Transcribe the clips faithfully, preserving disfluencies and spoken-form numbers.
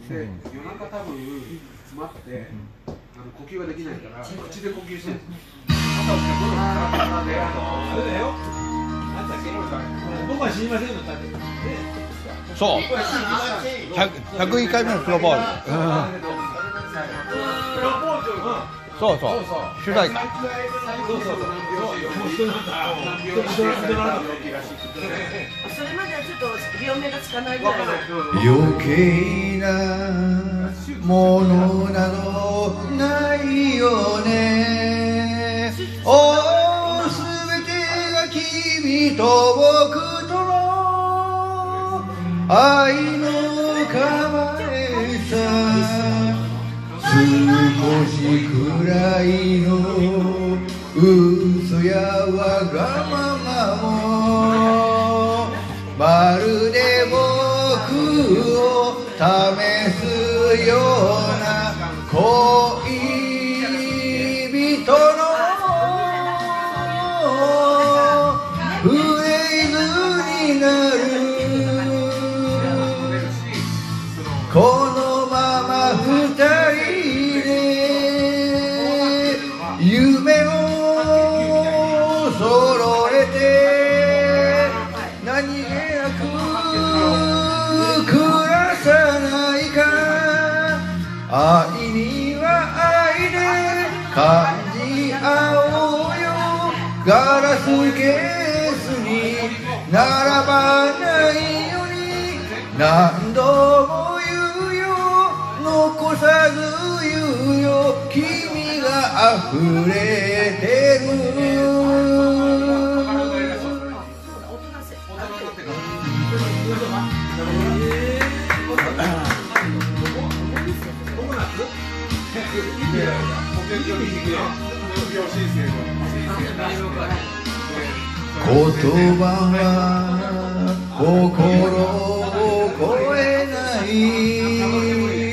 で夜中多分詰まって、あの呼吸ができないから口で呼吸してるんですよ。朝起きたら喉がカラカラで、あれだよ。なんだっけ、僕は死にませんよだって。 そう。百一回目のプロポーズ。そうそう。主題歌。 そうそうそう。 それまではちょっと病名がつかないぐらい。 余計なものなどないよね。おー、すべてが君と僕との愛の構えさ。少しくらいの嘘やわがままもまるで僕を試すような恋人のフレーズになる。このまま二人で夢を揃えて何気なく暮らさないか。愛には愛で感じ合おうよ。ガラスケースに並ばないように何度も言うよ。残さず言うよ。君が溢れてる。言葉は心を超えない。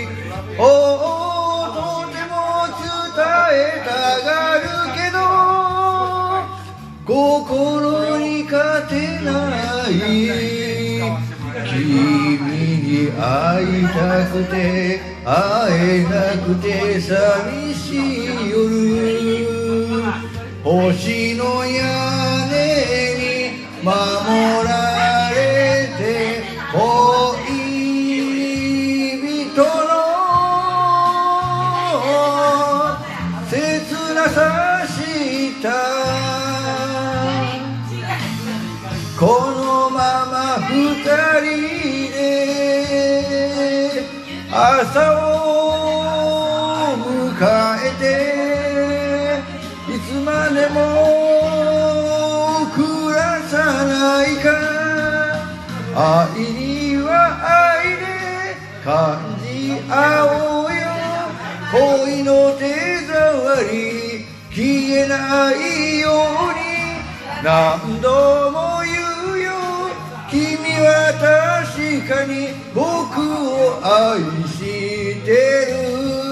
おお、とても伝えたがるけど心に勝てない。君に会いたくて会えなくて寂しい夜。星の屋根に守られて恋人の切なさしたこのまま二人で朝を迎えていつまでも暮らさないか。愛には愛で感じ合おうよ。恋の手触り消えないように何度も言うよ。君は確かに僕を愛してる。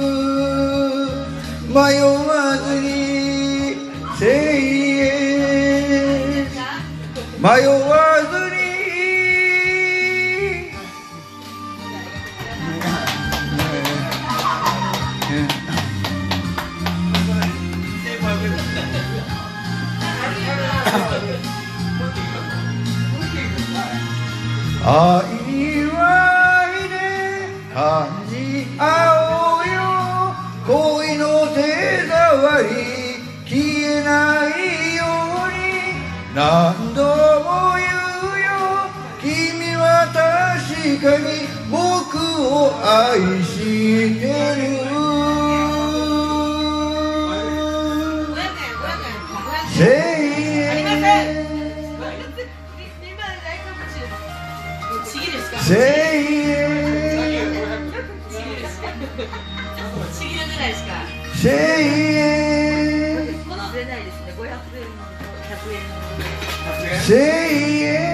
迷わずに Say yes 迷わずに愛は愛で感じ合おうよ。恋の手触り消えないように何度も言うよ。君は確かに僕を愛してる。Say Say Say Say